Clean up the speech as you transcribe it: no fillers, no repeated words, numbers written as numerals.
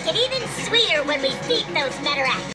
make it even sweeter when we beat those Metarax.